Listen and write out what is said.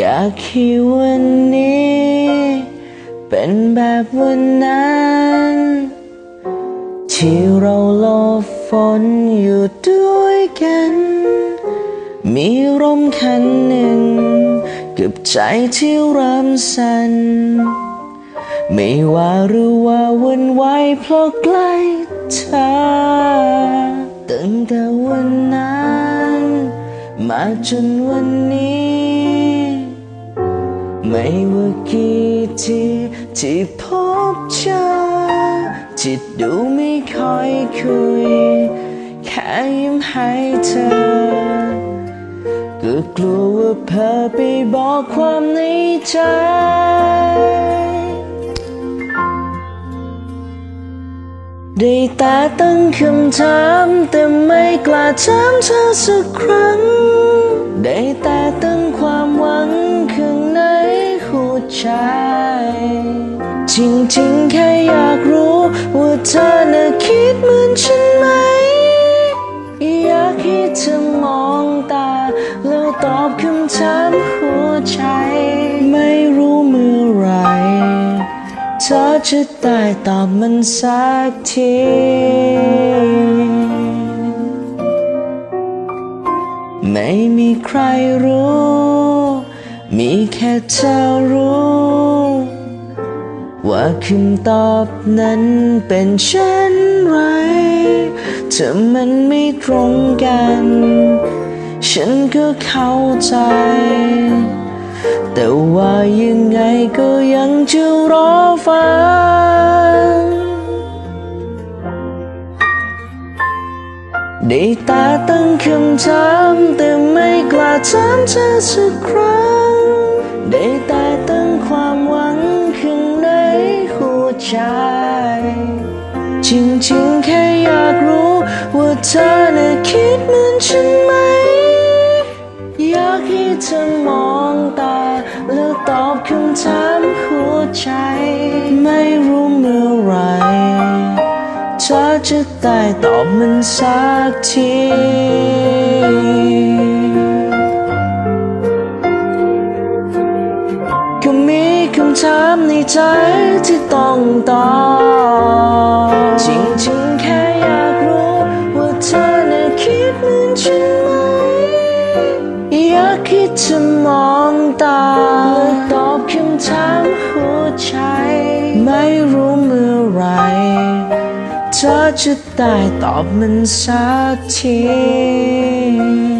ากให้วันนี้เป็นแบบวันนั้นที่เราหลบฝนอยู่ด้วยกันมีลมคันหนึ่งกับใจที่เริ่มสั่นไม่ว่าหรือว่าวันไหวเพราะใกล้เธอตั้งแต่วันนั้นมาจนวันนี้ไม่ว่ากี่ทีที่พบเจอที่ดูไม่ค่อยคุยแค่ยิ้มให้เธอก็กลัวว่าเพ้อไปบอกความในใจได้แต่ตั้งคำถามแต่ไม่กล้าถามเธอสักครั้งได้แต่ตั้งความหวังข้างในหัวใจจริงๆแค่อยากรู้ว่าเธอน่ะคิดเหมือนฉันไหมอยากให้เธอมองตาแล้วตอบคำถามหัวใจไม่รู้เมื่อไรเธอจะได้ตอบมันสักทีไม่มีใครรู้มีแค่เธอรู้ว่าคำตอบนั้นเป็นเช่นไรถ้ามันไม่ตรงกันฉันก็เข้าใจแต่ว่ายังไงก็ยังจะรอฟังได้แต่ตั้งคำถามแต่ไม่กล้าถามเธอสักครั้งได้แต่ตั้งความหวังข้างในหัวใจจริงๆแค่อยากรู้ว่าเธอน่ะคิดเหมือนฉันไหมอยากให้เธอมองตาแล้วตอบคำถามหัวใจไม่รู้เมื่อไรเธอจะได้ตอบมันสักทีก็มีคำถามในใจที่ต้องตอบจริงๆแค่อยากรู้ว่าเธอน่ะคิดเหมือนฉันไหมอยากให้เธอมองตาและตอบคำถามหัวใจไม่รู้เมื่อไรเธอจะได้ตอบมันสักที